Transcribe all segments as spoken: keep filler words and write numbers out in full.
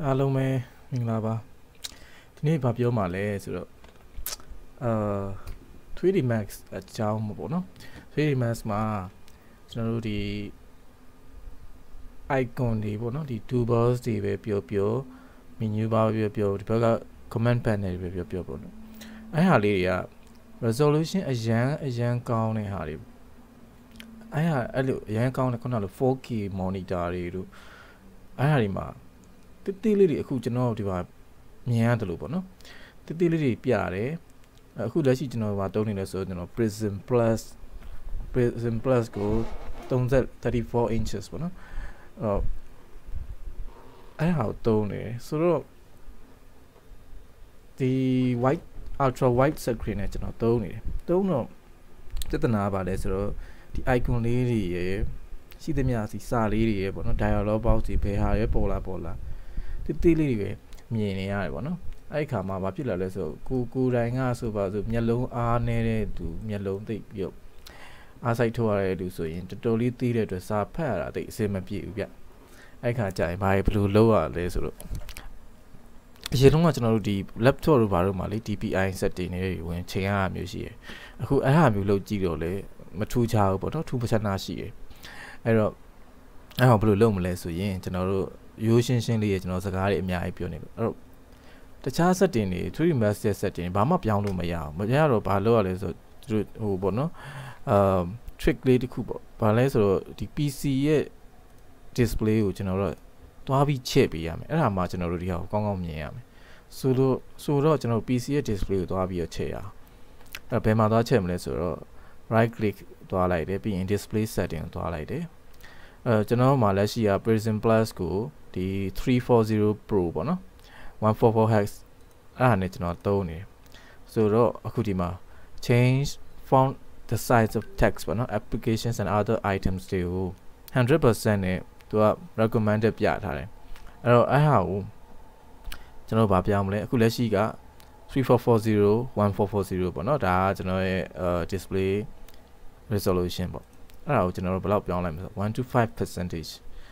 အားလုံးပဲမင်္ဂလာပါဒီနေ့ဗာပြောမှာလဲဆိုတော့အာ three D Max အကြောင်းပေါ့နော် three D Max မှာကျွန်တော်တို့ဒီ icon တွေပေါ့နော်ဒီ toolbars တွေပဲပြောပြော menu bar ပြောပြောဒီဘက်က command panel တွေပဲပြောပြောပေါ့နော်အဲ့ဟာလေးတွေက resolution အရန်အရန်ကောင်းတဲ့ဟာတွေအဲ့ဟာအဲ့လိုအရန်ကောင်းတဲ့ခုနကလို four K monitor တွေတို့အဲ့ဟာတွေမှာတိတိလေးတွေအခုကျွန်တော်ဒီမှာမြင်ရတယ်လို့ပေါ့နော်တိတိလေးတွေပြရတယ်အခုလက်ရှိကျွန်တော်ကတုံးနေလဲဆိုတော့ကျွန်တော် Prism Plus Prism Plus ကိုthirty-four inches ပေါ့နော်အဲ့အဲ့ဟာတုံးနေဆိုတော့ဒီ white ultra wide screen နဲ့ကျွန်တော်တုံးနေတယ်တုံးတော့ပြဿနာပါလဲဆိုတော့ဒီ icon လေးတွေရယ်ရှိသမျှစီစာလေးတွေရယ်ပေါ့နော် dialog box တွေဘယ်ဟာရယ်ပေါ်လာပေါ်လာတိတိလေးတွေပဲမြင်နေရတယ်ပေါ့နော်အဲ့ဒီခါမှာဘာဖြစ်လာလဲဆိုကိုကိုတိုင်းကဆိုပါဆိုမျက်လုံးအားနေတဲ့သူမျက်လုံးသိပ်ပြုတ်အားစိုက်ထုတ်ရတဲ့သူဆိုရင်တော်တော်လေးသိတဲ့အတွက်စာဖတ်ရတာသိအဆင်မပြေဘူးဗျအဲ့ခါကျရင်ဘာဘယ်လိုလုပ်ရလဲဆိုတော့အရင်တုန်းကကျွန်တော်တို့ဒီ laptop တို့ဘာတို့မှာလေ D P I setting တွေဝင်ချိန်ရတာမျိုးရှိရယ်အခုအဲ့ဟာမျိုးလုပ်ကြည့်တော့လေမထူးခြားဘူးပေါ့နော်ထူးပခြားနာရှိရယ်အဲ့တော့အဲ့ဟောဘယ်လိုလုပ်မလဲဆိုရင်ကျွန်တော်တို့ရိုးရှင်းရှင်းလေးရကျွန်တော်စကားတွေအများကြီးပြောနေလို့အဲ့တော့တခြား setting တွေ three D Max setting ဘာမှပြောင်းလို့မရအောင်မရတော့ဘာလုပ်ရလဲဆိုတော့ဟိုပေါ့နော်အာ trick လေးတစ်ခုပေါ့ဘာလဲဆိုတော့ဒီ P C ရဲ့ display ကိုကျွန်တော်တို့သွားပြီးချဲ့ပေးရမယ်အဲ့ဒါမှကျွန်တော်တို့ဒီဟာကိုကောင်းကောင်းမြင်ရမယ်ဆိုတော့ဆိုတော့ကျွန်တော် P C ရဲ့ display ကိုသွားပြီးချဲ့ရအောင်အဲ့ဘယ်မှာသွားချဲ့မလဲဆိုတော့ right click သွားလိုက်တယ်ပြီးရင် display setting ကိုသွားလိုက်တယ်အဲကျွန်တော်မှာလက်ရှိက Prism Plus ကိုဒီthree forty Pro ပေါ့နော်one forty-four hertz အဲ့ဒါနဲ့ကျွန်တော်သုံးနေဆိုတော့အခုဒီမှာ change font the size of text ပေါ့နော် applications and other items တွေကိုone hundred percent နဲ့သူက recommended ပြထားတယ်အဲ့တော့အဲ့ဟာကိုကျွန်တော်ဗာပြောင်းမလဲအခုလက်ရှိကthree four four zero one four four zeroပေါ့နော်ဒါကကျွန်တော်ရဲ့ display resolution ပေါ့အဲ့ဒါကိုကျွန်တော်တို့ဘယ်လောက်ပြောင်းလိုက်မလဲone to five percentage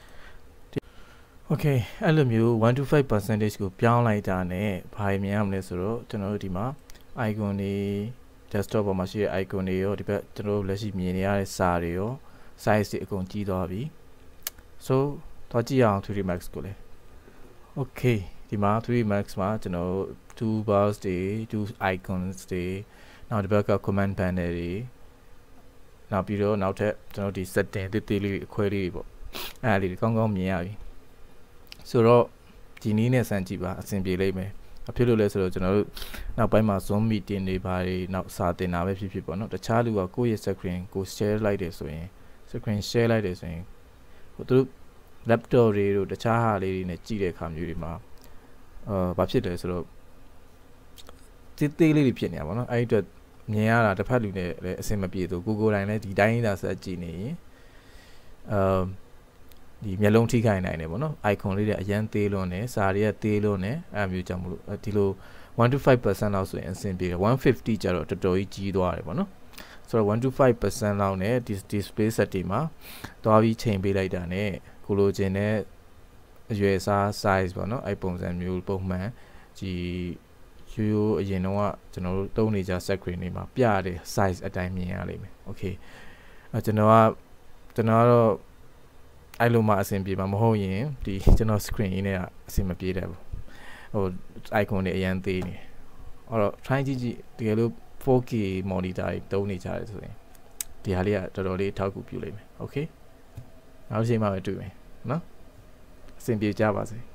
okay အဲ့လိုမျိုးone to five percentage ကိုပြောင်းလိုက်တာနဲ့ဘာမြင်ရမလဲဆိုတော့ကျွန်တော်တို့ဒီမှာ icon တွေ desktop ပေါ်မှာရှိတဲ့ icon တွေရောဒီဘက်ကျွန်တော်တို့လက်ရှိမြင်နေရတဲ့စာတွေရော size တွေအကုန်ကြီးသွားပြီ so တော့ကြည့်အောင်three D Max ကိုလေ okay ဒီမှာthree D Max မှာကျွန်တော်တို့ two bars တွေ two icons တွေနောက်ဒီဘက်က command panel တွေနောက်ပြီးတော့နောက်ထပ်ကျွန်တော်ဒီ setting တိတိလေးအခွဲလေးပေါ့အဲ့ဒါလေးကောင်းကောင်းမြင်ရပြီဆိုတော့ဒီနည်းနဲ့စမ်းကြည့်ပါအဆင်ပြေလိမ့်မယ်အဖြစ်လို့လဲဆိုတော့ကျွန်တော်တို့နောက်ပိုင်းမှာ Zoom meeting တွေဘာတွေနောက်စာတင်တာပဲဖြစ်ဖြစ်ပေါ့နော်တခြားလူကကိုယ့်ရဲ့ screen ကို share လိုက်တယ်ဆိုရင် screen share လိုက်တယ်ဆိုရင်ဟိုသူတို့ laptop တွေတို့တခြားဟာလေးတွေနဲ့ကြည့်တဲ့အခါမျိုးတွေမှာအာဘာဖြစ်လဲဆိုတော့တိတိလေးတွေဖြစ်နေတာပေါ့နော်အဲ့ဒီအတွက်မြင်ရတာတစ်ဖက်လူနဲ့လည်းအဆင်မပြေသူကိုကိုတိုင်းလည်းဒီတိုင်းသာဆက်ကြည့်နေရင်အာဒီမျက်လုံးထိခိုက်နိုင်တယ်ပေါ့နော် icon လေးတွေအရန်သေးလွန်းတယ်စာတွေကသေးလွန်းတယ်အဲ့မျိုးကြောင့်မလို့ဒီလိုone to five percent လောက်ဆိုရင်အဆင်ပြေတယ်one fiftyကျတော့တော်တော်ကြီးကြီးသွားတယ်ပေါ့နော်ဆိုတော့one to five percent လောက်နဲ့ဒီ display set တွေမှာသွားပြီးချိန်ပေးလိုက်တာနဲ့ကိုလိုချင်တဲ့အရွယ်အစား size ပေါ့နော်အဲ့ပုံစံမျိုးပုံမှန်ဒီရိုးရိုးအရင်တော့ကျွန်တော်တို့သုံးနေကြ screen တွေမှာပြတဲ့ size အတိုင်းမြင်ရလိမ့်မယ် okay အဲကျွန်တော်ကကျွန်တော်ကတော့အဲ့လိုမှအဆင်ပြေမှာမဟုတ်ရင်ဒီကျွန်တော် screen ရင်းနဲ့အဆင်မပြေတယ်ဘူးဟို icon တွေအရင်သေးနေအဲ့တော့ try ကြည့်ကြည့်တကယ်လို့four K monitor တွေသုံးနေကြတယ်ဆိုရင်ဒီဟာလေးကတော်တော်လေးထောက်ကူပြုလိမ့်မယ် okay နောက်တစ်ချိန်မှပဲတွေ့မယ်နော်အဆင်ပြေကြပါစေ